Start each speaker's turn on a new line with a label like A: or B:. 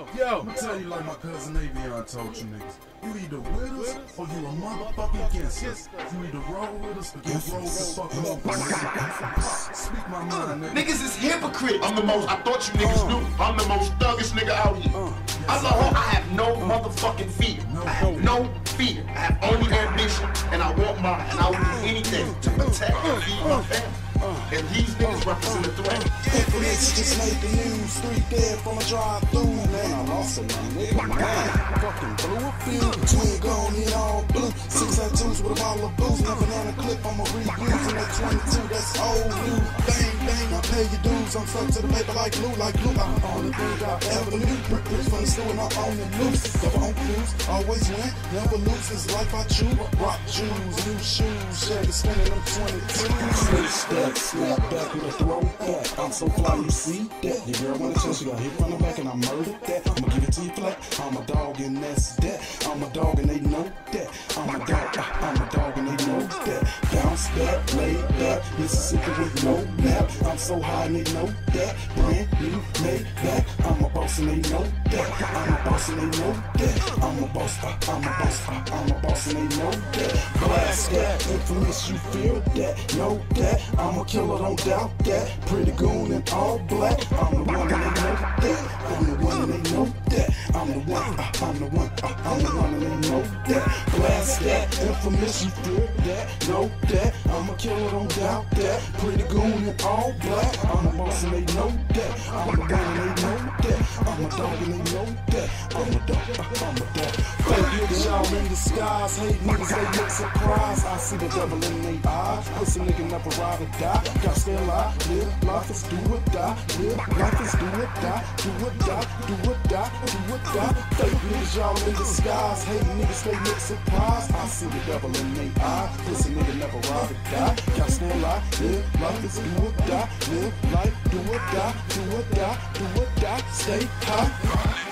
A: I'ma tell you like my cousin Avion told you niggas. You either with us or you a motherfucking against us. You either roll with us or you roll the fuck up. Speak my mind, nigga.
B: Niggas is hypocrites. I thought you niggas knew. I'm the most thuggish nigga out here. I have no motherfucking fear. I have no fear. I have only ambition, and I want mine, and I will do anything to protect and feed my family. And these niggas represent a threat.
C: Infamous just made the news. 3 dead from a drive-through. Man, I lost a nigga. Man, fucking blew a field. Twin gone in all blue. 6 at 2s with a bottle of booze. Never down a clip, I'ma reuse. And that 22, that's old new. Bang, bang, I pay your dues. I'm stuck to the paper like glue, like glue. I'm on the thing I ever knew. Brick bricks from the stew and I'm on the loose. Never on cruise, always win, never lose. This life I choose. Rock shoes, new shoes. Shaggy spinning them 22. Snap back with a throwback. I'm so fly, you see that? Your girl want a chance, she got hit from the back and I murdered that. I'ma give it to you flat. I'm a dog and that's that. I'm a dog and they know that. I'm a dog and they know that. Bounce back, lay back, Mississippi with no map. I'm so high and they know that. Brand new, made back. I'm a boss and they know that. I'm a boss and they know that. I'm a boss, I'm a boss, I'm a boss and they know that. Blast that, infamous, you feel that, know that. I'm a killer, don't doubt that. Pretty goon in all black. I'm the one and they know that. I'm the one and they know that. I'm the one, I'm the one, I'm the one and they know that. Blast that, infamous, you feel that, know that. I'm a killer, don't doubt that. Pretty goon in all black. I'm the boss and they know that. I'm the one and they know that. I'm a dog and they know that. I'm a dog, I'm a dog. Fake niggas, y'all in disguise. Hate niggas, they look surprised. I see the devil in their eyes. Pussy nigga never ride or die. Got stay alive, live life is do or die. Live life is do or die. Do or die, do or die, do or die. Fake niggas, y'all in disguise. Hate niggas, they look surprised. I see the devil in their eyes. Pussy nigga never ride or die. Got stay alive, live life is do or die. Live life, do or die, do or die, do or die. Stay high.